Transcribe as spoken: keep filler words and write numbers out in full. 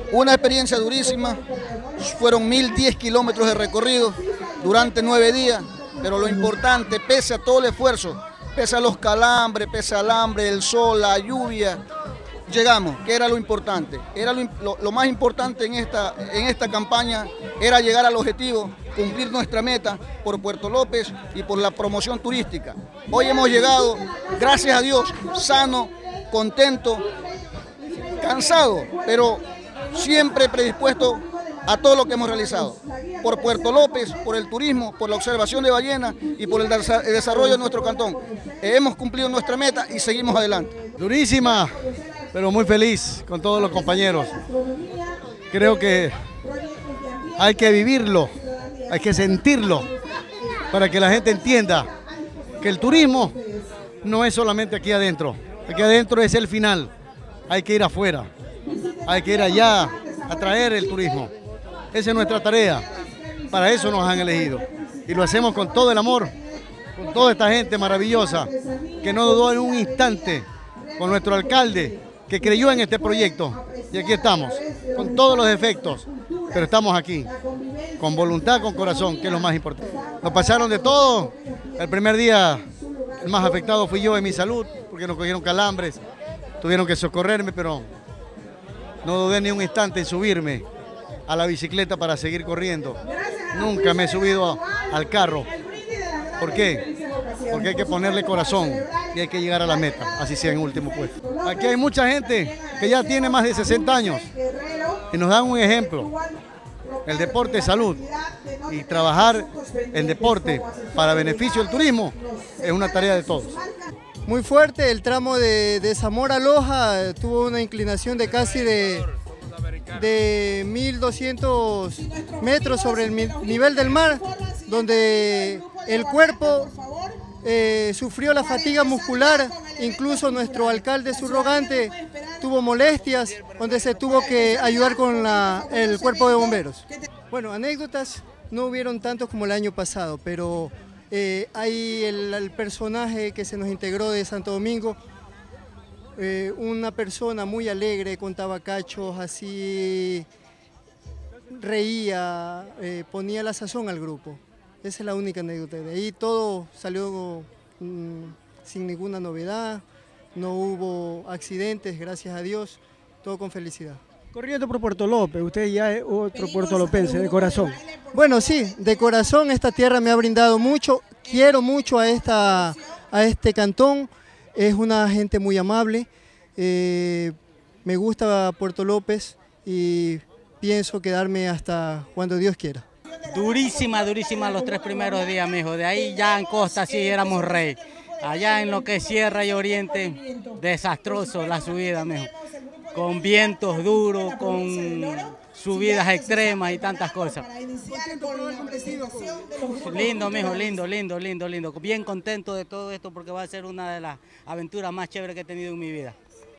Una experiencia durísima, fueron mil diez kilómetros de recorrido durante nueve días, pero lo importante, pese a todo el esfuerzo, pese a los calambres, pese al hambre, el sol, la lluvia, llegamos, que era lo importante. Era lo, lo, lo más importante en esta, en esta campaña era llegar al objetivo, cumplir nuestra meta por Puerto López y por la promoción turística. Hoy hemos llegado, gracias a Dios, sano, contento, cansado, pero siempre predispuesto a todo lo que hemos realizado. Por Puerto López, por el turismo, por la observación de ballenas y por el desarrollo de nuestro cantón. Hemos cumplido nuestra meta y seguimos adelante. Durísima, pero muy feliz con todos los compañeros. Creo que hay que vivirlo, hay que sentirlo, para que la gente entienda que el turismo no es solamente aquí adentro. Aquí adentro es el final, hay que ir afuera, hay que ir allá a traer el turismo. Esa es nuestra tarea, para eso nos han elegido. Y lo hacemos con todo el amor, con toda esta gente maravillosa, que no dudó en un instante, con nuestro alcalde, que creyó en este proyecto. Y aquí estamos, con todos los defectos, pero estamos aquí, con voluntad, con corazón, que es lo más importante. Nos pasaron de todo. El primer día, el más afectado fui yo en mi salud, porque nos cogieron calambres, tuvieron que socorrerme, pero no dudé ni un instante en subirme a la bicicleta para seguir corriendo. Nunca me he subido al carro. ¿Por qué? Porque hay que ponerle corazón y hay que llegar a la meta, así sea en último puesto. Aquí hay mucha gente que ya tiene más de sesenta años y nos dan un ejemplo. El deporte es salud y trabajar en deporte para beneficio del turismo es una tarea de todos. Muy fuerte, el tramo de, de Zamora a Loja tuvo una inclinación de casi de, de mil doscientos metros sobre el nivel del mar, donde el cuerpo eh, sufrió la fatiga muscular, incluso nuestro alcalde subrogante tuvo molestias, donde se tuvo que ayudar con la, el cuerpo de bomberos. Bueno, anécdotas no hubieron tantos como el año pasado, pero eh, hay el, el personaje que se nos integró de Santo Domingo, eh, una persona muy alegre, contaba cachos, así reía, eh, ponía la sazón al grupo. Esa es la única anécdota. De ahí todo salió mmm, sin ninguna novedad, no hubo accidentes, gracias a Dios, todo con felicidad. Corriendo por Puerto López, usted ya es otro puertolopense de corazón. Bueno, sí, de corazón esta tierra me ha brindado mucho, quiero mucho a, esta, a este cantón, es una gente muy amable, eh, me gusta Puerto López y pienso quedarme hasta cuando Dios quiera. Durísima, durísima los tres primeros días, mijo. De ahí ya en costa sí éramos rey. Allá en lo que es Sierra y Oriente, desastroso la subida, mijo. Con vientos duros, con subidas extremas y tantas cosas. Lindo, mijo, lindo, lindo, lindo, lindo. Bien contento de todo esto porque va a ser una de las aventuras más chéveres que he tenido en mi vida.